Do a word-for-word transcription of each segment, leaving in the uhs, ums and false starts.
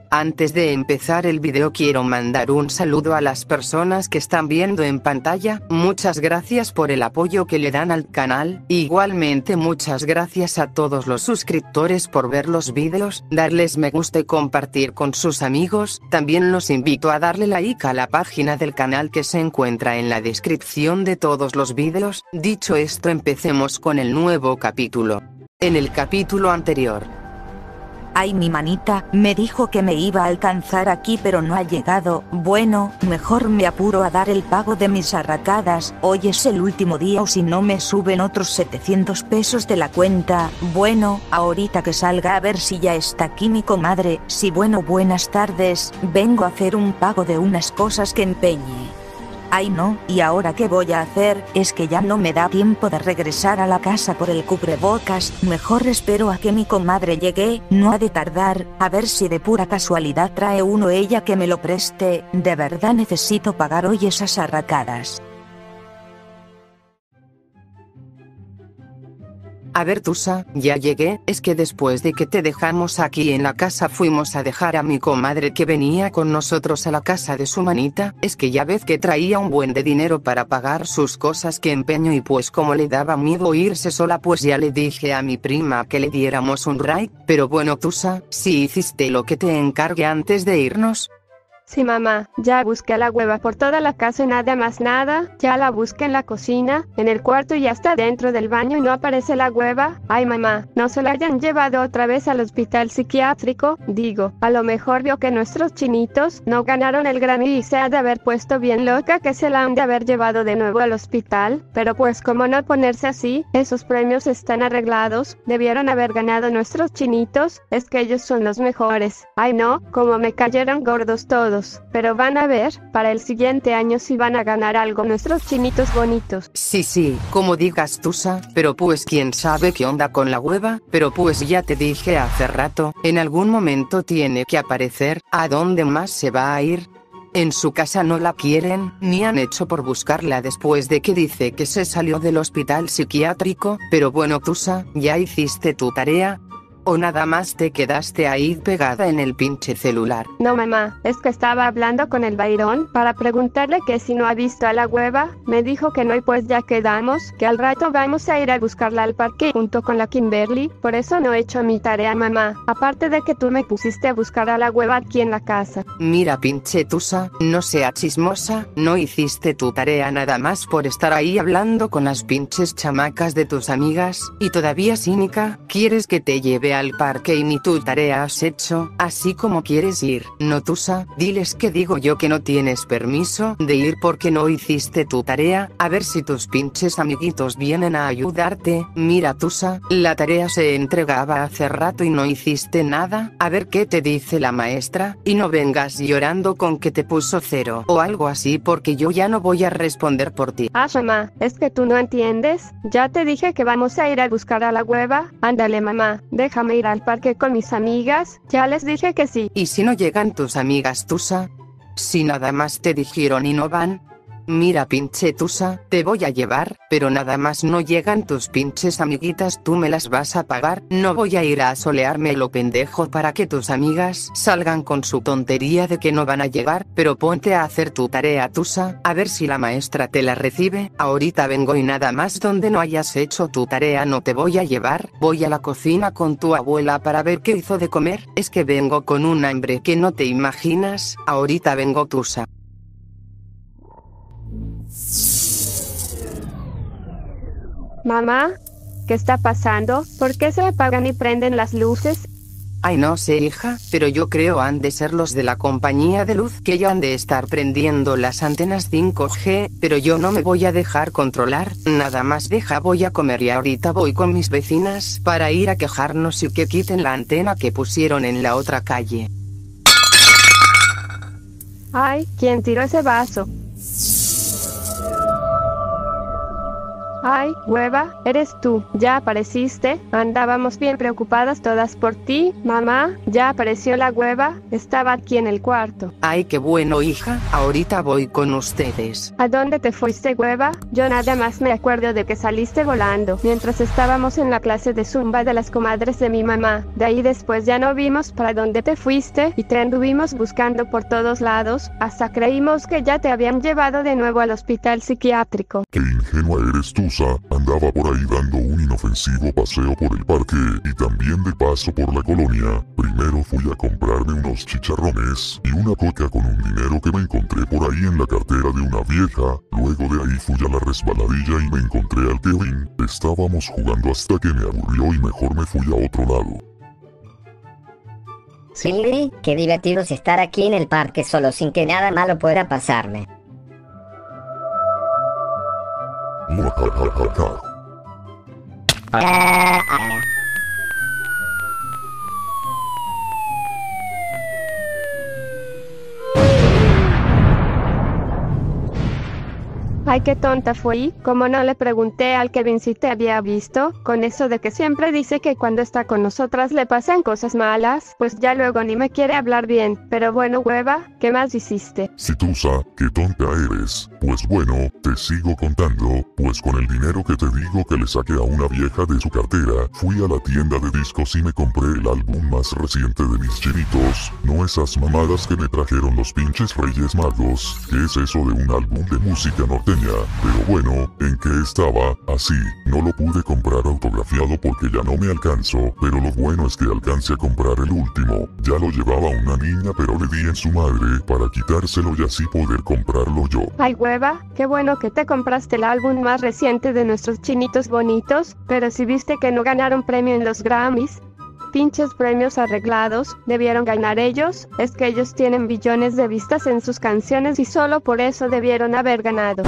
Antes de empezar el video quiero mandar un saludo a las personas que están viendo en pantalla, muchas gracias por el apoyo que le dan al canal, igualmente muchas gracias a todos los suscriptores por ver los videos, darles me gusta y compartir con sus amigos, también los invito a darle like a la página del canal que se encuentra en la descripción de todos los videos. Dicho esto, empecemos con el nuevo capítulo. En el capítulo anterior, Ay, mi manita, me dijo que me iba a alcanzar aquí pero no ha llegado. Bueno, mejor me apuro a dar el pago de mis arracadas. Hoy es el último día o si no me suben otros setecientos pesos de la cuenta. Bueno, ahorita que salga a ver si ya está aquí mi comadre. Sí, bueno, buenas tardes, vengo a hacer un pago de unas cosas que empeñe. Ay no, ¿y ahora qué voy a hacer? Es que ya no me da tiempo de regresar a la casa por el cubrebocas, mejor espero a que mi comadre llegue, no ha de tardar, a ver si de pura casualidad trae uno ella que me lo preste, de verdad necesito pagar hoy esas arracadas. A ver Tusa, ya llegué, es que después de que te dejamos aquí en la casa fuimos a dejar a mi comadre que venía con nosotros a la casa de su manita, es que ya ves que traía un buen de dinero para pagar sus cosas que empeño y pues como le daba miedo irse sola pues ya le dije a mi prima que le diéramos un ride, pero bueno Tusa, ¿sí hiciste lo que te encargué antes de irnos? Sí mamá, ya busqué la hueva por toda la casa y nada más nada, ya la busqué en la cocina, en el cuarto y hasta dentro del baño y no aparece la hueva. Ay mamá, no se la hayan llevado otra vez al hospital psiquiátrico, digo, a lo mejor vio que nuestros chinitos no ganaron el Grammy y se ha de haber puesto bien loca que se la han de haber llevado de nuevo al hospital, pero pues como no ponerse así, esos premios están arreglados, debieron haber ganado nuestros chinitos, es que ellos son los mejores. Ay no, como me cayeron gordos todos. Pero van a ver, para el siguiente año sí van a ganar algo nuestros chinitos bonitos. Sí sí, como digas Tusa, pero pues quién sabe qué onda con la hueva, pero pues ya te dije hace rato, en algún momento tiene que aparecer, ¿a dónde más se va a ir? En su casa no la quieren, ni han hecho por buscarla después de que dice que se salió del hospital psiquiátrico, pero bueno Tusa, ¿ya hiciste tu tarea? ¿O nada más te quedaste ahí pegada en el pinche celular? No mamá, es que estaba hablando con el Bayrón para preguntarle que si no ha visto a la hueva, me dijo que no y pues ya quedamos, que al rato vamos a ir a buscarla al parque junto con la Kimberly, por eso no he hecho mi tarea mamá, aparte de que tú me pusiste a buscar a la hueva aquí en la casa. Mira pinche Tusa, no sea chismosa, no hiciste tu tarea nada más por estar ahí hablando con las pinches chamacas de tus amigas, y todavía cínica, ¿quieres que te lleve a al parque y ni tu tarea has hecho, así como quieres ir? No Tusa, diles que digo yo que no tienes permiso de ir porque no hiciste tu tarea, a ver si tus pinches amiguitos vienen a ayudarte. Mira Tusa, la tarea se entregaba hace rato y no hiciste nada, a ver qué te dice la maestra, y no vengas llorando con que te puso cero o algo así porque yo ya no voy a responder por ti. Ah mamá, es que tú no entiendes, ya te dije que vamos a ir a buscar a la hueva, ándale mamá, déjame ir al parque con mis amigas, ya les dije que sí. ¿Y si no llegan tus amigas Tusa? Si nada más te dijeron y no van. Mira pinche Tusa, te voy a llevar, pero nada más no llegan tus pinches amiguitas, tú me las vas a pagar, no voy a ir a asolearme lo pendejo para que tus amigas salgan con su tontería de que no van a llegar, pero ponte a hacer tu tarea Tusa, a ver si la maestra te la recibe, ahorita vengo y nada más donde no hayas hecho tu tarea no te voy a llevar, voy a la cocina con tu abuela para ver qué hizo de comer, es que vengo con un hambre que no te imaginas, ahorita vengo Tusa. Mamá, ¿qué está pasando? ¿Por qué se apagan y prenden las luces? Ay no sé hija, pero yo creo han de ser los de la compañía de luz que ya han de estar prendiendo las antenas cinco G, pero yo no me voy a dejar controlar, nada más deja voy a comer y ahorita voy con mis vecinas para ir a quejarnos y que quiten la antena que pusieron en la otra calle. Ay, ¿quién tiró ese vaso? Ay, hueva, eres tú, ya apareciste, andábamos bien preocupadas todas por ti, mamá, ya apareció la hueva, estaba aquí en el cuarto. Ay, qué bueno, hija, ahorita voy con ustedes. ¿A dónde te fuiste, hueva? Yo nada más me acuerdo de que saliste volando, mientras estábamos en la clase de zumba de las comadres de mi mamá, de ahí después ya no vimos para dónde te fuiste, y te anduvimos buscando por todos lados, hasta creímos que ya te habían llevado de nuevo al hospital psiquiátrico. Qué ingenua eres, Tusa. Andaba por ahí dando un inofensivo paseo por el parque y también de paso por la colonia. Primero fui a comprarme unos chicharrones y una coca con un dinero que me encontré por ahí en la cartera de una vieja. Luego de ahí fui a la resbaladilla y me encontré al Kevin. Estábamos jugando hasta que me aburrió y mejor me fui a otro lado. Silvi, qué divertido es estar aquí en el parque solo sin que nada malo pueda pasarme. Ah, ah. Ay, qué tonta fui, como no le pregunté al Kevin si te había visto, con eso de que siempre dice que cuando está con nosotras le pasan cosas malas, pues ya luego ni me quiere hablar bien, pero bueno, hueva, ¿qué más hiciste? Si Tusa, qué tonta eres. Pues bueno, te sigo contando, pues con el dinero que te digo que le saqué a una vieja de su cartera, fui a la tienda de discos y me compré el álbum más reciente de mis chinitos, no esas mamadas que me trajeron los pinches Reyes Magos. ¿Qué es eso de un álbum de música norteña? Pero bueno, ¿en qué estaba? Así, no lo pude comprar autografiado porque ya no me alcanzo, pero lo bueno es que alcancé a comprar el último. Ya lo llevaba una niña pero le di en su madre para quitárselo y así poder comprarlo yo. Ay, hueva, qué bueno que te compraste el álbum más reciente de nuestros chinitos bonitos, pero si viste que no ganaron premio en los Grammys. Pinches premios arreglados, debieron ganar ellos, es que ellos tienen billones de vistas en sus canciones y solo por eso debieron haber ganado.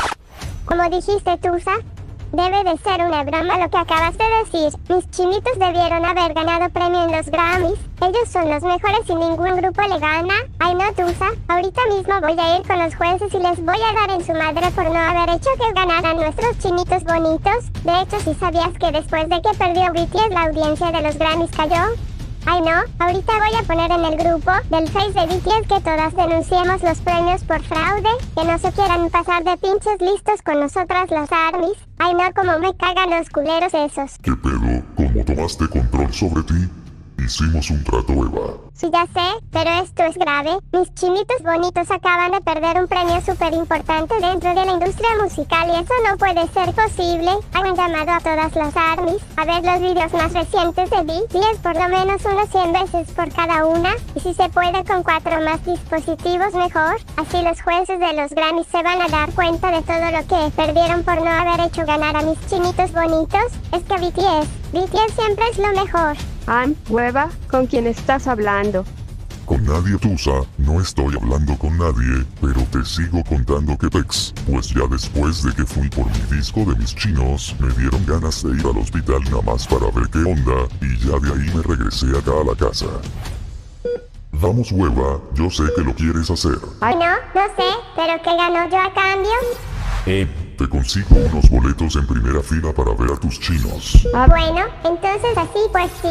Como dijiste, Tusa, debe de ser una broma lo que acabas de decir. Mis chinitos debieron haber ganado premio en los Grammys. Ellos son los mejores y ningún grupo le gana. Ay no, Tusa, ahorita mismo voy a ir con los jueces y les voy a dar en su madre por no haber hecho que ganaran nuestros chinitos bonitos. De hecho, ¿sí sabías que después de que perdió B T S la audiencia de los Grammys cayó? Ay no, ahorita voy a poner en el grupo del Face de B T S que todas denunciemos los premios por fraude, que no se quieran pasar de pinches listos con nosotras las ARMYs. Ay no, como me cagan los culeros esos. ¿Qué pedo? ¿Cómo tomaste control sobre ti? Hicimos un trato, Eva. Sí, ya sé, pero esto es grave. Mis chinitos bonitos acaban de perder un premio súper importante dentro de la industria musical y eso no puede ser posible. Han llamado a todas las ARMYs a ver los videos más recientes de B T S, por lo menos unos cien veces por cada una. Y si se puede con cuatro más dispositivos, mejor. Así los jueces de los Grammys se van a dar cuenta de todo lo que perdieron por no haber hecho ganar a mis chinitos bonitos. Es que B T S, B T S siempre es lo mejor. Am, hueva, ¿con quién estás hablando? Con nadie, Tusa, no estoy hablando con nadie, pero te sigo contando que pex, pues ya después de que fui por mi disco de mis chinos, me dieron ganas de ir al hospital nada más para ver qué onda, y ya de ahí me regresé acá a la casa. Vamos, hueva, yo sé que lo quieres hacer. Ay no, no sé, pero ¿qué ganó yo a cambio? Eh, te consigo unos boletos en primera fila para ver a tus chinos. Ah, bueno, entonces así pues sí.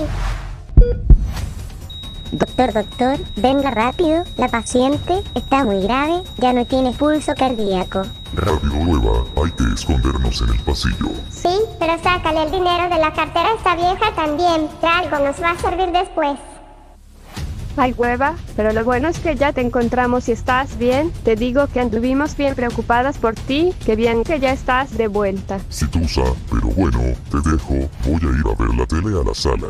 Doctor, doctor, venga rápido, la paciente está muy grave, ya no tiene pulso cardíaco. Rápido, hueva, hay que escondernos en el pasillo. Sí, pero sácale el dinero de la cartera a esta vieja también, que algo nos va a servir después. Ay, hueva, pero lo bueno es que ya te encontramos y estás bien. Te digo que anduvimos bien preocupadas por ti, que bien que ya estás de vuelta. Sí, Tusa, pero bueno, te dejo, voy a ir a ver la tele a la sala.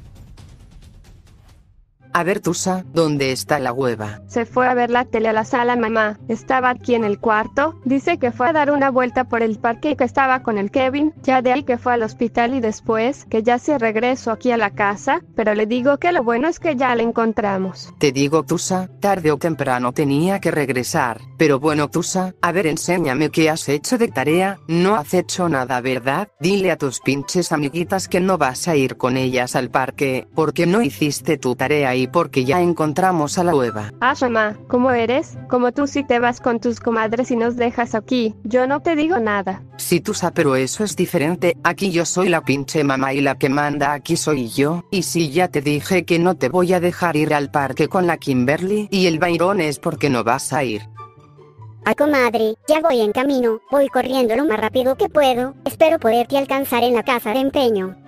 A ver, Tusa, ¿dónde está la hueva? Se fue a ver la tele a la sala, mamá. Estaba aquí en el cuarto. Dice que fue a dar una vuelta por el parque y que estaba con el Kevin. Ya de ahí que fue al hospital y después que ya se regresó aquí a la casa. Pero le digo que lo bueno es que ya la encontramos. Te digo, Tusa, tarde o temprano tenía que regresar. Pero bueno, Tusa, a ver, enséñame qué has hecho de tarea. No has hecho nada, ¿verdad? Dile a tus pinches amiguitas que no vas a ir con ellas al parque, porque no hiciste tu tarea y aquí porque ya encontramos a la hueva. Ah, mamá, ¿cómo eres? Como tú si te vas con tus comadres y nos dejas aquí, yo no te digo nada. Sí, Tusa, pero eso es diferente. Aquí yo soy la pinche mamá y la que manda aquí soy yo. Y si ya te dije que no te voy a dejar ir al parque con la Kimberly y el Byron es porque no vas a ir. Ay, comadre, ya voy en camino, voy corriendo lo más rápido que puedo, espero poderte alcanzar en la casa de empeño.